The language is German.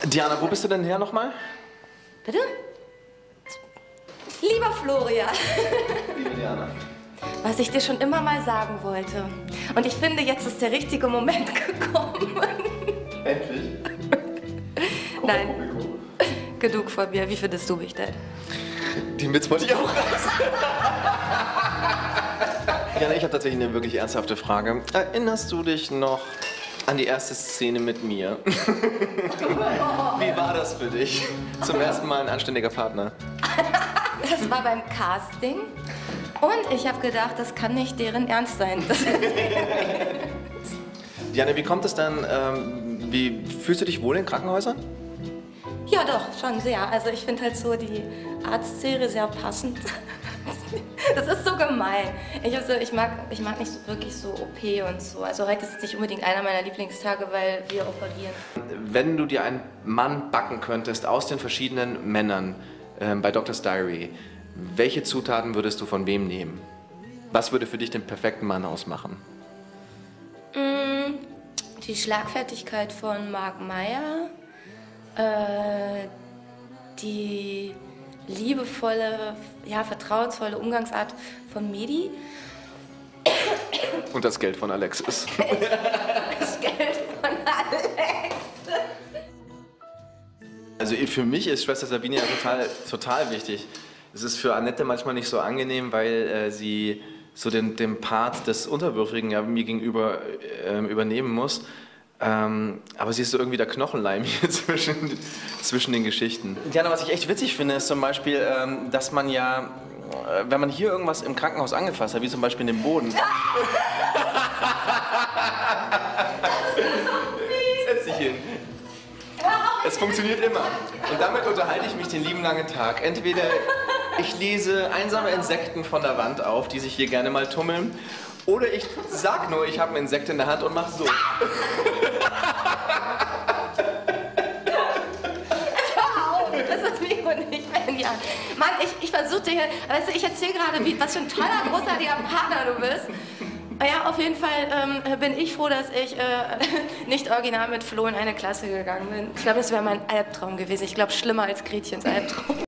Diana, wo bist du denn her nochmal? Bitte? Lieber Florian. Liebe Diana. Was ich dir schon immer mal sagen wollte. Und ich finde, jetzt ist der richtige Moment gekommen. Endlich? Nein. Genug von mir. Wie findest du mich denn? Den Witz wollte ich auch reißen. Diana, ich habe tatsächlich eine wirklich ernsthafte Frage. Erinnerst du dich noch an die erste Szene mit mir? Wie war das für dich? Zum ersten Mal ein anständiger Partner. Das war beim Casting. Und ich habe gedacht, das kann nicht deren Ernst sein. Diana, wie kommt es dann, wie fühlst du dich wohl in Krankenhäusern? Ja, doch, schon sehr. Also ich finde halt so die Arztserie sehr passend. Das ist so gemein. Ich mag nicht so wirklich so OP und so. Also heute ist es nicht unbedingt einer meiner Lieblingstage, weil wir operieren. Wenn du dir einen Mann backen könntest aus den verschiedenen Männern bei Doctor's Diary, welche Zutaten würdest du von wem nehmen? Was würde für dich den perfekten Mann ausmachen? Die Schlagfertigkeit von Mark Meyer, die liebevolle, ja, vertrauensvolle Umgangsart von Medi. Und das Geld von Alexis. Das Geld von Alex. Also für mich ist Schwester Sabine ja total wichtig. Es ist für Annette manchmal nicht so angenehm, weil sie so den Part des Unterwürfigen ja mir gegenüber übernehmen muss. Aber sie ist so irgendwie der Knochenleim hier zwischen den Geschichten. Diana, was ich echt witzig finde, ist zum Beispiel, dass man ja, wenn man hier irgendwas im Krankenhaus angefasst hat, wie zum Beispiel den Boden. Setz dich hin. Es funktioniert immer. Und damit unterhalte ich mich den lieben langen Tag. Entweder ich lese einsame Insekten von der Wand auf, die sich hier gerne mal tummeln, oder ich sag nur, ich habe ein Insekt in der Hand und mach so. Das ist wie und ich bin ja. Mann, ich versuchte hier, weißt du, ich erzähle gerade, was für ein toller, großartiger Partner du bist. Ja, auf jeden Fall bin ich froh, dass ich nicht original mit Flo in eine Klasse gegangen bin. Ich glaube, das wäre mein Albtraum gewesen. Ich glaube, schlimmer als Gretchens Albtraum.